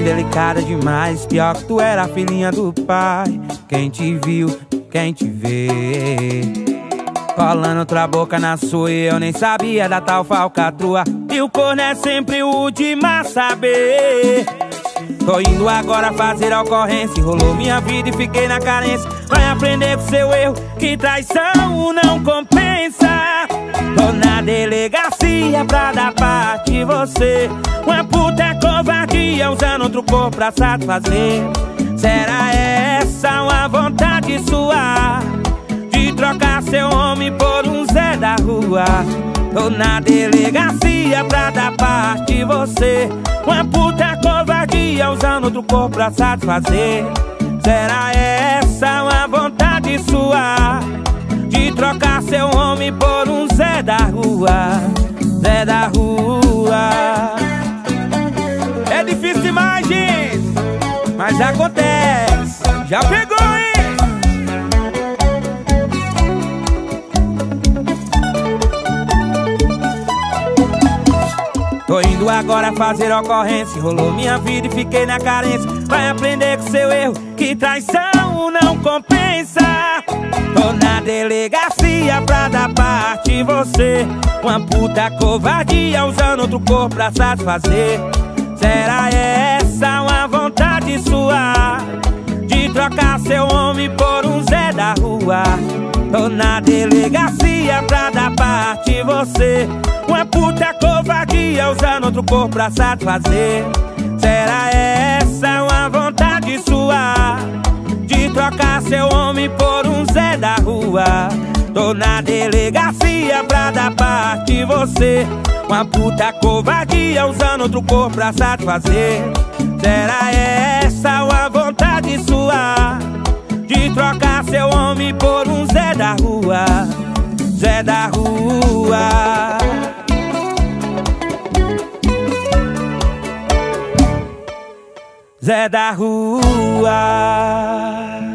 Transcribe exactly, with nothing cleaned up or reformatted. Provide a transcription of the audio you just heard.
delicada demais. Pior que tu era a filhinha do pai. Quem te viu, quem te vê colando outra boca na sua, e eu nem sabia da tal falcatrua. E o corno é sempre o último a saber. Tô indo agora fazer a ocorrência. Rolou minha vida e fiquei na carência. Vai aprender com seu erro, que traição não compensa. Tô na delegacia pra dar parte de você. Uma puta covardia usando outro corpo pra satisfazer. Será essa uma vontade sua de trocar seu homem por um Zé da rua? Tô na delegacia pra dar parte de você. Uma puta covardia usando outro corpo pra satisfazer. Será essa uma vontade sua de trocar seu homem por um Zé da rua? Zé da rua. É difícil demais, gente, mas acontece. Já pegou, hein? Tô indo agora fazer ocorrência. Rolou minha vida e fiquei na carência. Vai aprender com seu erro, que traição não compensa. Tô na delegacia pra dar parte de você. Uma puta covardia usando outro corpo pra satisfazer. Será essa uma vontade sua de trocar seu homem por um Zé da rua? Tô na delegacia pra dar parte de você. Uma puta covardia usando outro corpo pra satisfazer. Será essa uma vontade sua de trocar seu homem por um Zé da rua? Tô na delegacia pra dar parte de você. Uma puta covardia usando outro corpo pra satisfazer. Será essa uma vontade sua de trocar seu homem por um Zé da rua? Zé da rua. Zé da rua.